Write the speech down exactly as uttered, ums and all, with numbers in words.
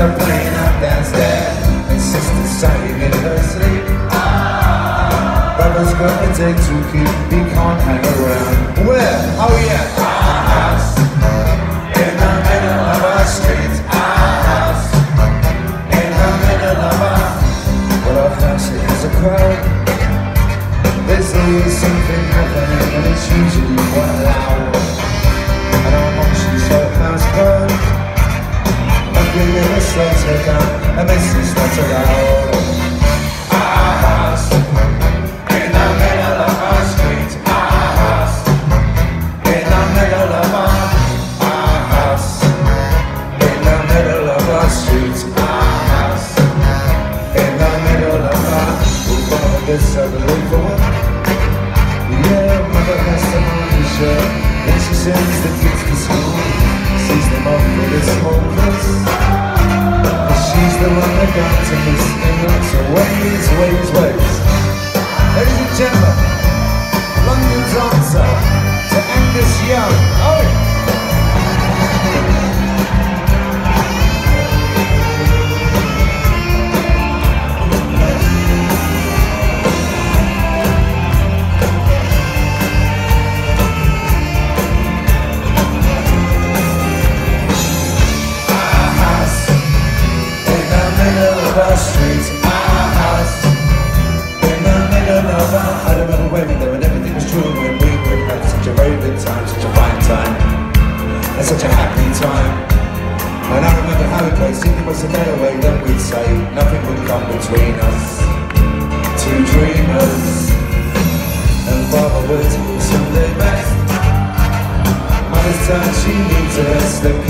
are playing up downstairs, and sister's sighing in her sleep. Brother's got a date to keep, he can't hang around. Where? Oh yeah, our house, in the middle of our street. Our house, in the middle of our... Well, our house, it has a crowd. There's always something happening, and it's usually quite loud. And our mom, she's her house girl. Nothing ever slows her down, and missus not allowed. Our house, in the middle of our street. Our house, in the middle of our... Our house, in the middle of our street. Our house, in the middle of our... We'll follow this ugly boy. Yeah, mother has to mind the shirt when she sends the kids to school. Sees them off with a small kiss. She's the one that got to miss in lots of ways, ways, ways. Ladies and gentlemen, London's answer to Angus Young. Oh! Our street, our house, in the middle of our... I remember when we there and everything was true, when we would have such a very good time, such a fine time, and such a happy time. And I remember how we played, thinking it was a better way than we'd say. Nothing would come between us, two dreamers. And Father would someday best. Mother's turn, she needs a rest.